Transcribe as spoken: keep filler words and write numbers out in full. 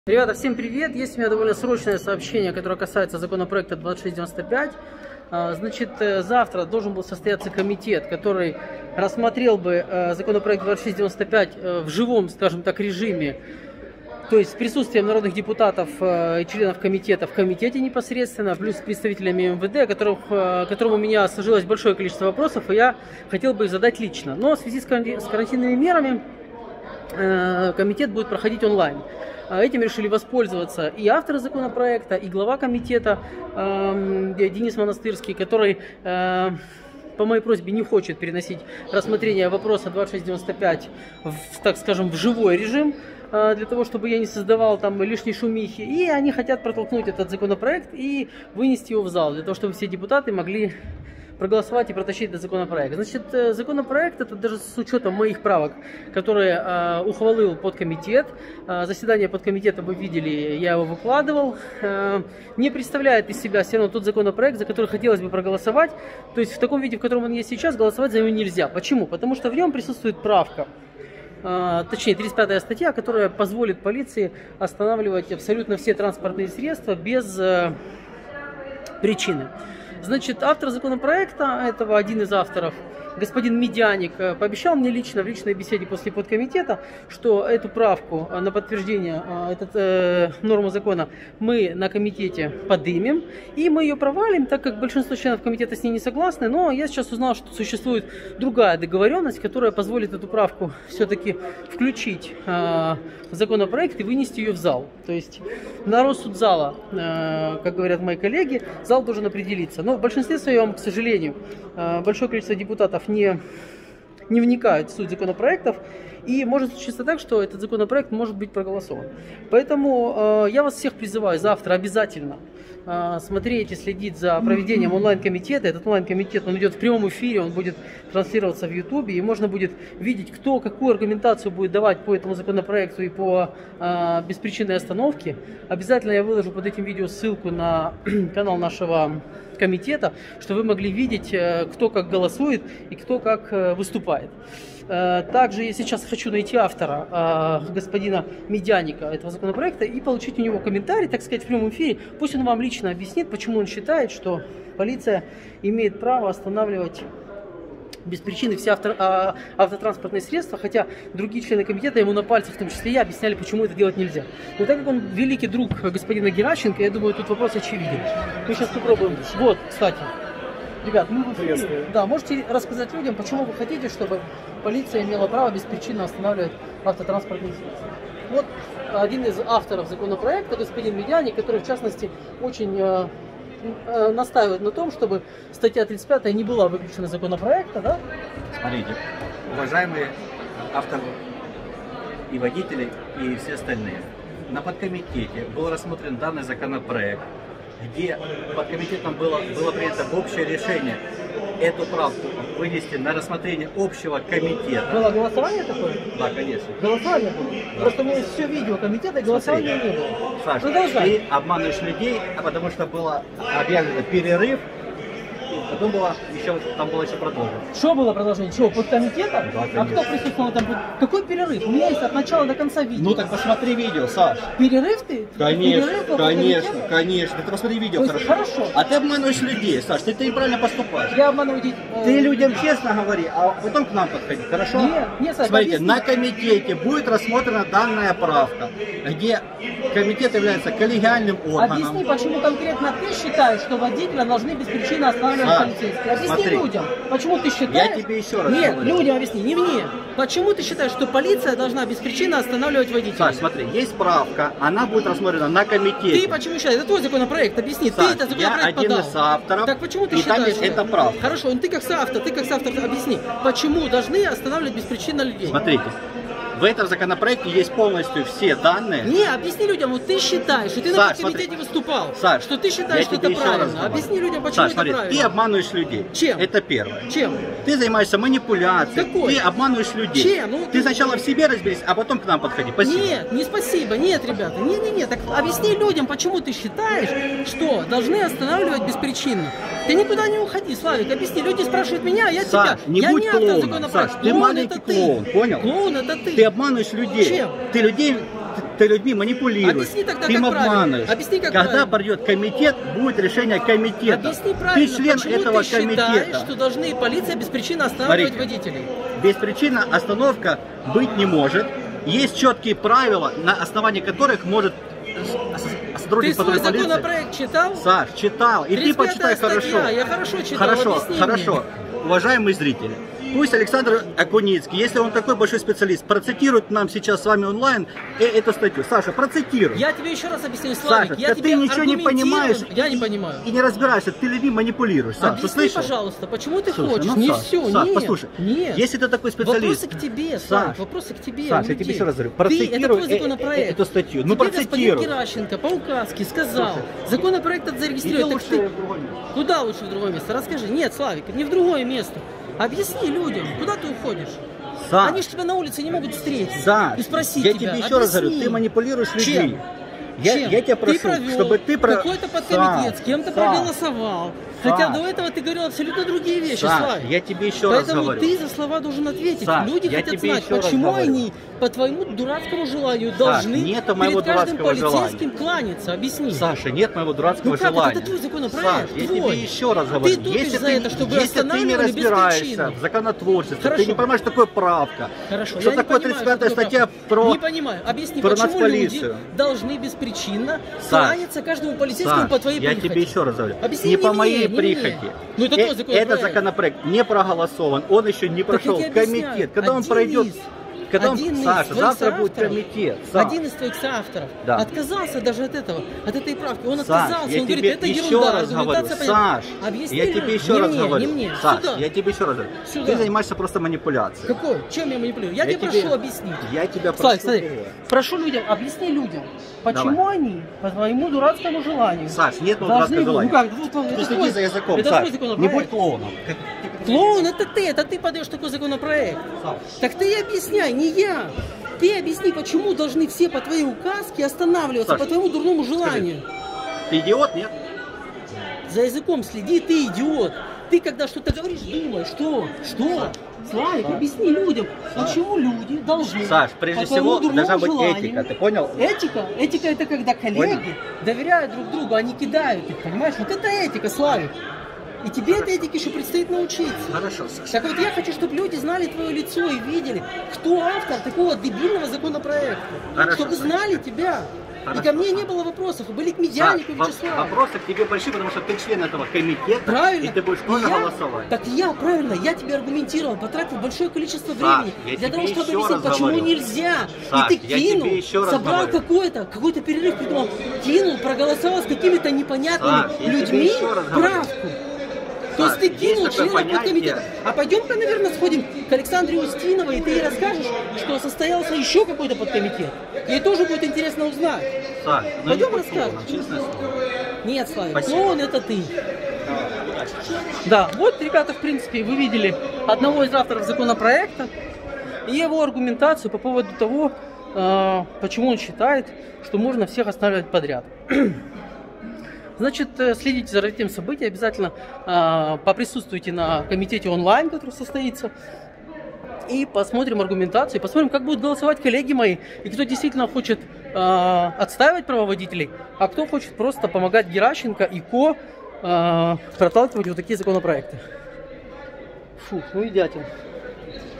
Ребята, всем привет! Есть у меня довольно срочное сообщение, которое касается законопроекта двадцать шесть девяносто пять. Значит, завтра должен был состояться комитет, который рассмотрел бы законопроект двадцать шесть девяносто пять в живом, скажем так, режиме, то есть с присутствием народных депутатов и членов комитета в комитете непосредственно, плюс с представителями эм вэ дэ, которых, которому у меня сложилось большое количество вопросов, и я хотел бы их задать лично. Но в связи с карантинными мерами комитет будет проходить онлайн. Этим решили воспользоваться и авторы законопроекта, и глава комитета э, Денис Монастырский, который э, по моей просьбе не хочет переносить рассмотрение вопроса двадцать шесть девяносто пять в, так скажем, в живой режим, э, для того, чтобы я не создавал там лишней шумихи. И они хотят протолкнуть этот законопроект и вынести его в зал, для того, чтобы все депутаты могли проголосовать и протащить этот законопроект. Значит, законопроект, это даже с учетом моих правок, которые э, ухвалил подкомитет, э, заседание подкомитета вы видели, я его выкладывал, э, не представляет из себя все равно тот законопроект, за который хотелось бы проголосовать. То есть в таком виде, в котором он есть сейчас, голосовать за него нельзя. Почему? Потому что в нем присутствует правка, э, точнее тридцать пятая статья, которая позволит полиции останавливать абсолютно все транспортные средства без э, причины. Значит, автор законопроекта, этого один из авторов, господин Медяник, пообещал мне лично в личной беседе после подкомитета, что эту правку на подтверждение, эту э, норму закона мы на комитете подымем, и мы ее провалим, так как большинство членов комитета с ней не согласны. Но я сейчас узнал, что существует другая договоренность, которая позволит эту правку все-таки включить э, в законопроект и вынести ее в зал. То есть на рассуд зала, э, как говорят мои коллеги, зал должен определиться. Но в большинстве своем, к сожалению, э, большое количество депутатов не, не вникают в суть законопроектов, и может случиться так, что этот законопроект может быть проголосован. Поэтому э, я вас всех призываю завтра обязательно э, смотреть и следить за проведением онлайн-комитета. Этот онлайн-комитет, он идет в прямом эфире, он будет транслироваться в ютубе, и можно будет видеть, кто какую аргументацию будет давать по этому законопроекту и по э, беспричинной остановке. Обязательно я выложу под этим видео ссылку на канал нашего комитета, чтобы вы могли видеть, кто как голосует и кто как выступает. Также я сейчас хочу найти автора, господина Медяника, этого законопроекта и получить у него комментарий, так сказать, в прямом эфире. Пусть он вам лично объяснит, почему он считает, что полиция имеет право останавливать без причины все авто, а, автотранспортные средства, хотя другие члены комитета ему на пальцах, в том числе я, объясняли, почему это делать нельзя. Но так как он великий друг господина Геращенко, я думаю, тут вопрос очевиден. Мы сейчас попробуем. Вот, кстати, ребят, мы в эфире. Да, можете рассказать людям, почему вы хотите, чтобы полиция имела право беспричинно останавливать автотранспортные средства. Вот один из авторов законопроекта, господин Медяник, который, в частности, очень настаивает на том, чтобы статья тридцать пятая не была выключена из законопроекта, да? Смотрите, уважаемые авторы и водители, и все остальные, на подкомитете был рассмотрен данный законопроект, где подкомитетом было, было принято общее решение эту правку вынести на рассмотрение общего комитета. Было голосование такое? Да, конечно. Голосование было? Да. Просто у меня есть все видео комитета, и голосования не было. Саша, продолжай. Ты обманываешь людей, потому что было объявлено перерыв, потом было еще, там было еще продолжение. Что было продолжение? Чего, под комитетом? Да, а кто присутствовал там? Какой перерыв? У меня есть от начала до конца видео. Ну так посмотри видео, Саш. Перерыв ты? Конечно, перерыв конечно, конечно. Ты посмотри видео, хорошо. Хорошо. А ты обманываешь людей, Саш, ты, ты неправильно поступаешь. Я обманываю людей. Ты людям честно говори, а потом к нам подходи, хорошо? Нет, нет, Саш, смотрите, объясни. на комитете будет рассмотрена данная правка, где комитет является коллегиальным органом. Объясни, почему конкретно ты считаешь, что водителя должны без причины останавливать Саш, полицейские. Объясни смотри, людям, почему ты считаешь... Я тебе еще раз Нет, говорю. людям объясни, не мне. Почему ты считаешь, что полиция должна без причины останавливать водителей? Саш, смотри, есть правка, она будет рассмотрена на комитете. Ты почему считаешь? Это твой законопроект, объясни. Саш, ты этот законопроект я один подал. из авторов, Так почему ты и считаешь? там есть эта правка. Хорошо, ну ты как соавтор, ты как соавтор объясни, почему должны останавливать беспричинно людей? Смотрите, в этом законопроекте есть полностью все данные. Не, объясни людям, вот ты считаешь, что ты Саш, на комитете выступал, Саш, что ты считаешь, что это правильно. Объясни людям, почему Саш, это смотри, правильно. ты обманываешь людей. Чем? Это первое. Чем? Ты занимаешься манипуляцией. Какой? Ты обманываешь людей. Чем? Ну, ты ты... сначала в себе разберись, а потом к нам подходи. Спасибо. Нет, не спасибо, нет, ребята, нет, нет, нет. Так объясни людям, почему ты считаешь, что должны останавливать беспричинно. Ты никуда не уходи, Славик, объясни. Люди спрашивают меня, а я Саш, тебя. не я будь не автор клоуном, законопроекта. Саш, ты Клоун маленький это ты. клоун, понял? Клоун это ты. Ты обманываешь людей. Чем? Ты людей... Ты, ты людьми манипулируешь, Объясни тогда, ты им как правильно. обманываешь. Объясни, как Когда правильно. придет комитет, будет решение комитета. Объясни Ты правильно, член почему этого ты считаешь, комитета. что должны и полиция без причины останавливать Смотрите. водителей? Беспричинная остановка быть не может. Есть четкие правила, на основании которых может Ты сотрудник свой патрульной полиции... законопроект читал? Саш, читал. И ты почитай статья, хорошо. Я хорошо читал, Хорошо, объясни хорошо. Уважаемые зрители, пусть Александр Акуницкий, если он такой большой специалист, процитирует нам сейчас с вами онлайн э, эту статью. Саша, процитируй. мне. Я тебе еще раз объясню, Славик, Саша, я да тебе ты ничего не понимаешь. аргументированно- Я не понимаю. И не разбираешься, ты людьми манипулируешь. Саша, Объясни, слышал? пожалуйста, почему ты Слушай, хочешь? ну, Не Саш, все, Саш, нет. послушай, Нет. если ты такой специалист... Вопросы к тебе, Саш, Слав, вопросы к тебе. Саш, у я тебе людей. еще раз говорю, Ты, процитируй это твой э- э- законопроект. эту статью. Ну, Тебе господин процитируй. Геращенко по указке сказал, законопроект этот Иди зарегистрировать. Так лучше ты в другое место. куда лучше в другое место? Расскажи. Нет, Славик, не в другое место. Объясни людям, куда ты уходишь. Саш, Они же тебя на улице не могут встретить Саш, и спросить я тебя. тебе еще раз говорю, Объясни. ты манипулируешь людьми. Чем? Я, Чем? я тебя прошу, ты провел чтобы ты про... какой-то подкомитет, с кем-то Саш, проголосовал. Саш. Хотя до этого ты говорил абсолютно другие вещи, Саш, Славик. я тебе еще раз Поэтому говорю. ты за слова должен ответить. Саш, Люди я хотят тебе знать, еще раз почему говорю. они по твоему дурацкому желанию Саш, должны нету моего перед каждым дурацкого полицейским кланяться. Объясни. Саша, нет моего дурацкого Ну как, желания. это твой законопроект, Саш, я твой. тебе еще раз говорю. Ты топишь если за ты, это, чтобы если ты не останавливали без разбираешься причины. в законотворчестве, Хорошо. ты не понимаешь, что такое правка, Хорошо, что я такое не понимаю, тридцать пятая что такое статья правда. про... Не понимаю. Объясни, про почему нацполицию. люди должны беспричинно Саш, кланяться каждому полицейскому Саш, по твоей я прихоти? тебе еще раз говорю. Объясни не не по мне, моей не мне. прихоти. Ну, это Э- твой законопроект. Этот законопроект не проголосован, он еще не прошел я тебе объясняю. комитет. Когда он Один пройдет... из- Когда он... один из Саша, твоих завтра будет соавторов- комитет. Саш. Один из твоих соавторов Да. отказался даже от этого, от этой правки. Он Саш, отказался, я он тебе говорит, это еще ерунда, раз говорю, аргументация понятна. Саш, Объясни я людям. тебе еще не раз мне, говорю, не мне. Саш, Сюда. я тебе еще раз говорю, Сюда. ты занимаешься просто манипуляцией. Какой? Чем я манипулирую? Я, Я тебе тебе- прошу объяснить. Я тебя прошу. Славик, смотри, другое. прошу людям, объясни людям, почему Давай. они по твоему дурацкому желанию Саш, нет моего должны... дурацкого желания. Ну как, ну, это Ты следи твой- за языком, это Саш, твой законопроект. не будь клоуном. Клоун, это ты, это ты подаешь такой законопроект. Так ты и объясняй, не я. Ты объясни, почему должны все по твоей указке останавливаться, Саш, по твоему дурному желанию. Ты идиот, нет? За языком следи, ты идиот. Ты когда что-то говоришь, думай, что? Что? Славик, объясни людям, почему люди должны... Саш, прежде по твоему всего, дурному должна быть желанию- этика, ты понял? Этика? Этика это когда коллеги Понял. доверяют друг другу, они кидают их, понимаешь? Вот это этика, Славик. И тебе этой этике еще предстоит научиться. Хорошо, Саша. Так вот я хочу, чтобы люди знали твое лицо и видели, кто автор такого дебильного законопроекта. Хорошо, Чтобы Саша. знали тебя. Хорошо. И ко мне не было вопросов, и были к Саш, Медянику и во- Вячеславу. вопросы к тебе большие, потому что ты член этого комитета, Правильно. и ты будешь тоже я, голосовать. Так я, правильно, я тебе аргументировал, потратил большое количество Саш, времени я для тебе того, чтобы еще объяснить, раз почему говорю. нельзя. Саш, и ты я кинул, тебе еще раз собрал говорю. какой-то, какой-то перерыв, придумал, кинул, проголосовал с какими-то непонятными Саш, я тебе людьми еще раз говорю. правку. То Саш, есть ты кинул есть такое членов понятие. подкомитета. А пойдем-ка, наверное, сходим к Александре Устиновой, и ты ей расскажешь, что состоялся еще какой-то подкомитет. Ей тоже будет интересно узнать. Саш, ну Пойдем не будь расскажем. клоуном, честное слово. Нет, Славик, Спасибо. клоун это ты. Да, вот, ребята, в принципе, вы видели одного из авторов законопроекта и его аргументацию по поводу того, э, почему он считает, что можно всех останавливать подряд. Значит, э, следите за развитием событий, обязательно э, поприсутствуйте на комитете онлайн, который состоится, и посмотрим аргументацию, и посмотрим, как будут голосовать коллеги мои, и кто действительно хочет э, отстаивать права водителей, а кто хочет просто помогать Геращенко и Ко э, проталкивать вот такие законопроекты. Фу, ну и дятел.